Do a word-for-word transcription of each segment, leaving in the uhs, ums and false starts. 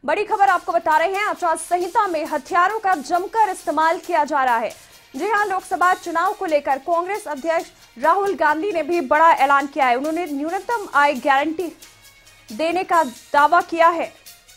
बड़ी खबर आपको बता रहे हैं, आचार संहिता में हथियारों का जमकर इस्तेमाल किया जा रहा है। जी हां, लोकसभा चुनाव को लेकर कांग्रेस अध्यक्ष राहुल गांधी ने भी बड़ा ऐलान किया है। उन्होंने न्यूनतम आय गारंटी देने का दावा किया है।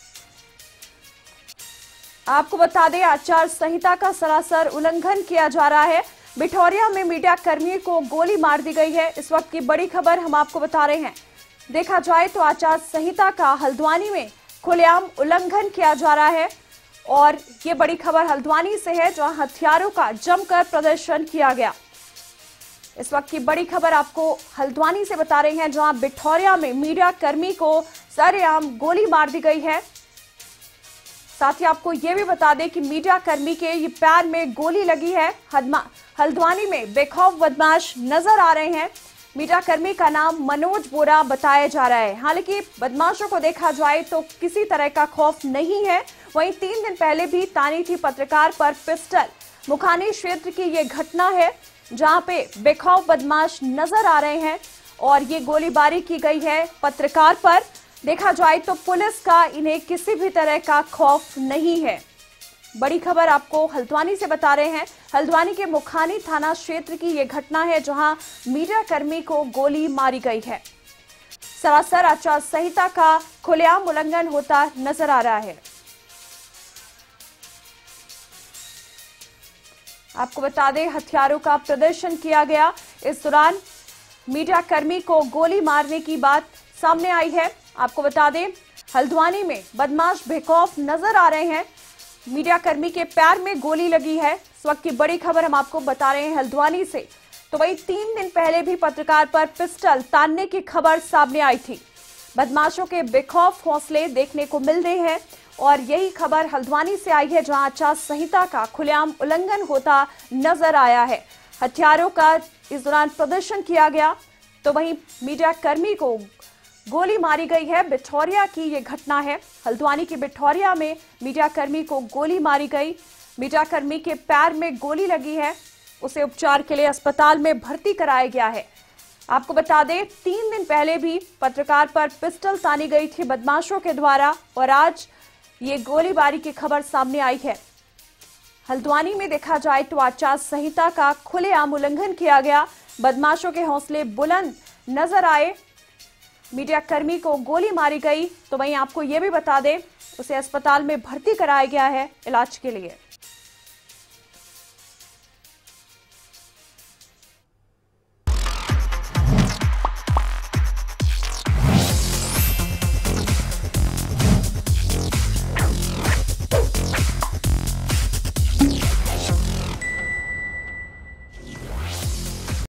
आपको बता दें, आचार संहिता का सरासर उल्लंघन किया जा रहा है। बिठौरिया में मीडिया कर्मी को गोली मार दी गई है। इस वक्त की बड़ी खबर हम आपको बता रहे हैं। देखा जाए तो आचार संहिता का हल्द्वानी में खुलेआम उल्लंघन किया जा रहा है और ये बड़ी खबर हल्द्वानी से है, जहां हथियारों का जमकर प्रदर्शन किया गया। इस वक्त की बड़ी खबर आपको हल्द्वानी से बता रहे हैं, जहां बिठौरिया में मीडिया कर्मी को सरेआम गोली मार दी गई है। साथ ही आपको यह भी बता दें कि मीडिया कर्मी के ये पैर में गोली लगी है। हल्द्वानी में बेखौफ बदमाश नजर आ रहे हैं। मीडिया कर्मी का नाम मनोज बोरा बताया जा रहा है। हालांकि बदमाशों को देखा जाए तो किसी तरह का खौफ नहीं है। वहीं तीन दिन पहले भी तानी थी पत्रकार पर पिस्टल। मुखानी क्षेत्र की ये घटना है, जहां पे बेखौफ बदमाश नजर आ रहे हैं और ये गोलीबारी की गई है पत्रकार पर। देखा जाए तो पुलिस का इन्हें किसी भी तरह का खौफ नहीं है। बड़ी खबर आपको हल्द्वानी से बता रहे हैं। हल्द्वानी के मुखानी थाना क्षेत्र की यह घटना है, जहां मीडिया कर्मी को गोली मारी गई है। सरासर आचार संहिता का खुलेआम उल्लंघन होता नजर आ रहा है। आपको बता दें, हथियारों का प्रदर्शन किया गया। इस दौरान मीडिया कर्मी को गोली मारने की बात सामने आई है। आपको बता दें, हल्द्वानी में बदमाश बेखौफ नजर आ रहे हैं। मीडिया कर्मी के पैर में गोली लगी है। इस वक्त की बड़ी खबर हम आपको बता रहे हैं हल्द्वानी से। तो वही तीन दिन पहले भी पत्रकार पर पिस्टल तानने की खबर सामने आई थी। बदमाशों के बेखौफ हौसले देखने को मिल रहे हैं और यही खबर हल्द्वानी से आई है, जहां आचार संहिता का खुलेआम उल्लंघन होता नजर आया है। हथियारों का इस दौरान प्रदर्शन किया गया। तो वहीं मीडिया कर्मी को गोली मारी गई है। बिठौरिया की ये घटना है। हल्द्वानी की बिठौरिया में मीडिया कर्मी को गोली मारी गई। मीडिया कर्मी के पैर में गोली लगी है। उसे उपचार के लिए अस्पताल में भर्ती कराया गया है। आपको बता दें, तीन दिन पहले भी पत्रकार पर पिस्टल तानी गई थी बदमाशों के द्वारा और आज ये गोलीबारी की खबर सामने आई है। हल्द्वानी में देखा जाए तो आचार संहिता का खुलेआम उल्लंघन किया गया। बदमाशों के हौसले बुलंद नजर आए। मीडिया कर्मी को गोली मारी गई। तो वहीं आपको यह भी बता दें, उसे अस्पताल में भर्ती कराया गया है इलाज के लिए।